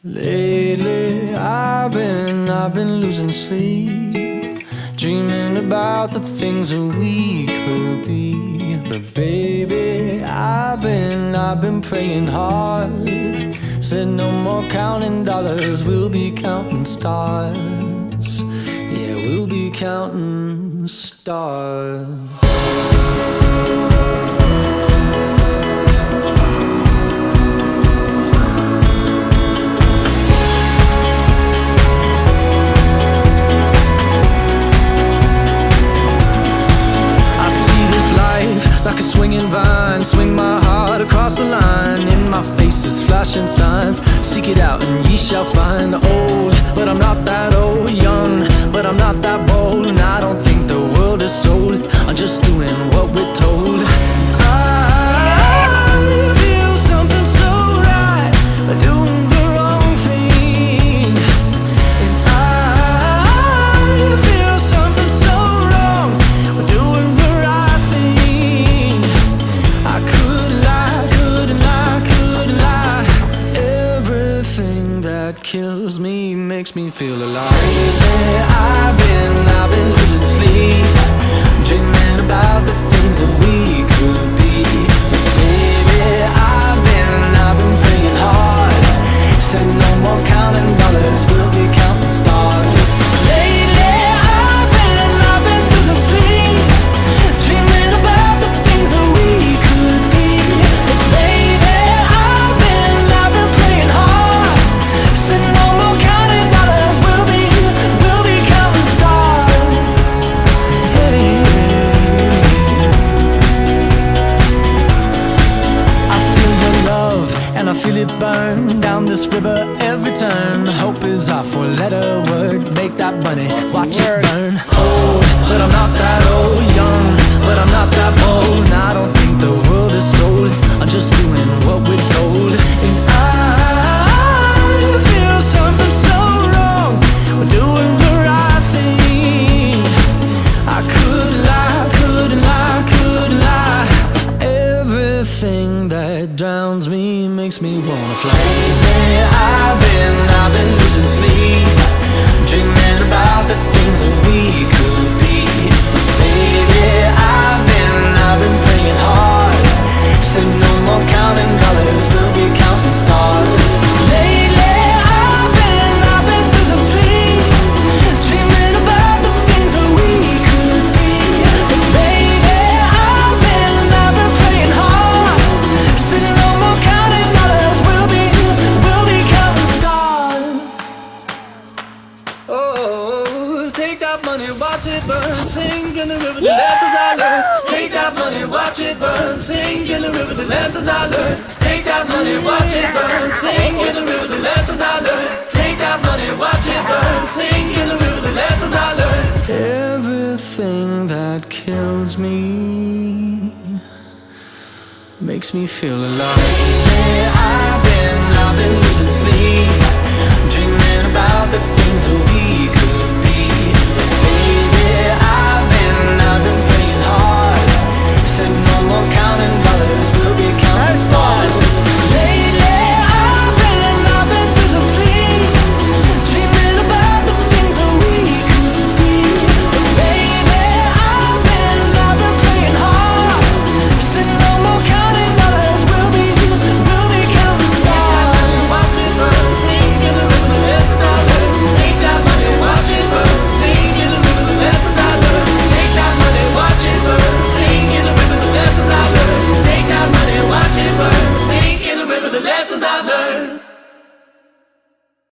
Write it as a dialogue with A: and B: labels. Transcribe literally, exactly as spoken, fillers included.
A: Lately I've been, I've been losing sleep, dreaming about the things that we could be. But baby, I've been, I've been praying hard. Said no more counting dollars, we'll be counting stars. Yeah, we'll be counting stars. Like a swinging vine, swing my heart across the line. In my face is flashing signs, seek it out and ye shall find. Old, but I'm not that old. Young, but I'm not that bold. And I don't think the world is sold, I'm just doing what we're told. I feel something so right, doing the wrong thing. And I feel something so wrong, doing the right thing. I could lie, couldn't lie, couldn't lie. Everything that kills me makes me feel alive. Lately I've been, I've been losing sleep, dreaming about the things that we could be. But baby, I've been, I've been praying hard. Said no more counting dollars, we'll be counting stars. Lately I've been, I've been losing sleep, dreaming about the things that we could be. But baby, I've been, I've been praying hard. Said no more counting dollars, we'll be, we'll be counting stars. Hey. I feel your love and I feel it burn down this river every turn. Hope is our four-letter word. Make that money, watch it burn. Old, but I'm not that old. Young, but I'm not that bold. And I don't think the world is sold, I'm just doing what we're told. And I feel something so wrong, we're doing the right thing. I could lie, couldn't lie, couldn't lie. Everything that drowns me makes me wanna fly. Lately I've been, I've been losing sleep, dreaming about the things that we could be. But baby, I've been, I've been praying hard. Said no more counting dollars, we'll be counting stars. Lately I've been, I've been losing sleep, dreaming about the things that we could be. But baby, I've been, I've been praying hard. Said no more counting dollars, we'll be, we'll be counting stars. Oh, take that money, watch it burn, sing in the river the lessons I learned. Take that money, watch it burn, sing in the river the lessons I learned. Take that money, watch it burn, sing in the river the lessons I learned. Take that money, watch it burn, sing in the river the lessons I learned. Everything that kills me makes me feel alive. Lately I've been, I've been